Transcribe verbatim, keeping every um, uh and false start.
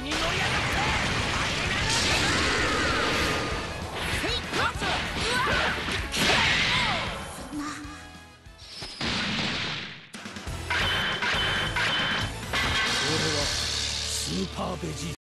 に乗り上がって俺はスーパーベジータ。